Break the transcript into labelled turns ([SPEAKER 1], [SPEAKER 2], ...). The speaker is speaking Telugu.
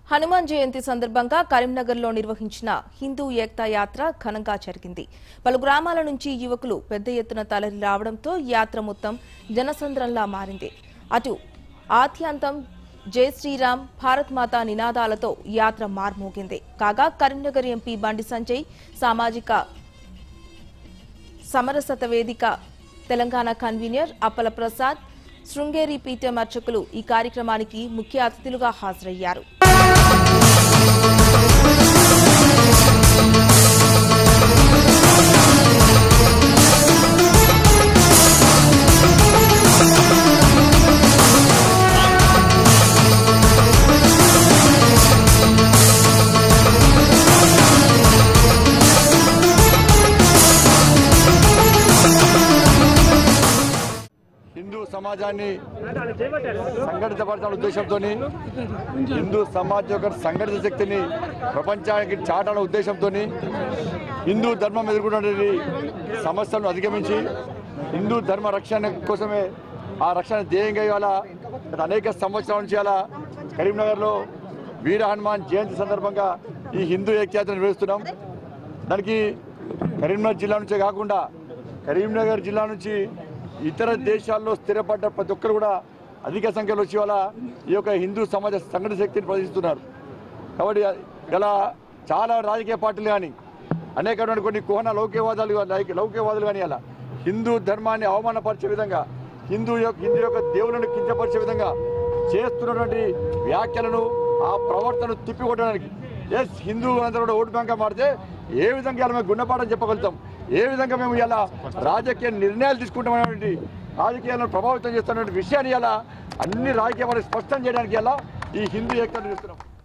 [SPEAKER 1] హనుమాన్ జయంతి సందర్భంగా కరీంనగర్లో నిర్వహించిన హిందూ ఏక్తా యాత్ర ఘనంగా జరిగింది. పలు గ్రామాల నుంచి యువకులు పెద్ద ఎత్తున తరలి రావడంతో యాత్ర మొత్తం జనసంద్రంలా మారింది. అటు ఆద్యంతం జై శ్రీరామ్ భారత్ మాతా నినాదాలతో యాత్ర మార్మోగింది. కాగా కరీంనగర్ ఎంపీ బండి సంజయ్, సామాజిక సమరసత వేదిక తెలంగాణ కన్వీనర్ అప్పల ప్రసాద్, శృంగేరి పీఠం అర్చకులు ఈ కార్యక్రమానికి ముఖ్య అతిథులుగా హాజరయ్యారు.
[SPEAKER 2] హిందూ సమాజాన్ని సంఘటితపరచాలనే ఉద్దేశంతో హిందూ సమాజం యొక్క సంఘటిత శక్తిని ప్రపంచానికి చాటాలనే ఉద్దేశంతో హిందూ ధర్మం ఎదుర్కొన్నటువంటి సమస్యలను అధిగమించి హిందూ ధర్మ రక్షణ కోసమే ఆ రక్షణ ధ్యేయంగా ఇవాళ అనేక సంవత్సరాల నుంచి అలా కరీంనగర్లో వీర హనుమాన్ జయంతి సందర్భంగా ఈ హిందూ ఏకయాత్ర నిర్వహిస్తున్నాం. దానికి కరీంనగర్ జిల్లా నుంచే కాకుండా కరీంనగర్ జిల్లా నుంచి ఇతర దేశాల్లో స్థిరపడ్డ ప్రతి ఒక్కరు కూడా అధిక సంఖ్యలో వచ్చి వాళ్ళ ఈ యొక్క హిందూ సమాజ సంఘటన శక్తిని ప్రదర్శిస్తున్నారు. కాబట్టి ఇలా చాలా రాజకీయ పార్టీలు కానీ అనేకటువంటి కొన్ని కోన లౌకికవాదులు కానీ అలా హిందూ ధర్మాన్ని అవమానపరిచే విధంగా హిందూ యొక్క దేవులను కించపరిచే విధంగా చేస్తున్నటువంటి వ్యాఖ్యలను ఆ ప్రవర్తనను తిప్పికొట్టడానికి హిందూ అందరూ కూడా ఓటు బ్యాంక్గా మారితే ఏ విధంగా ఇలా మేము గుణపాఠం చెప్పగలుగుతాం, ఏ విధంగా మేము ఇలా రాజకీయ నిర్ణయాలు తీసుకుంటామనేటువంటి రాజకీయాలను ప్రభావితం చేస్తున్నటువంటి విషయాన్ని ఇలా అన్ని రాజకీయ స్పష్టం చేయడానికి ఇలా ఈ హిందూ ఏకతను చేస్తున్నాం.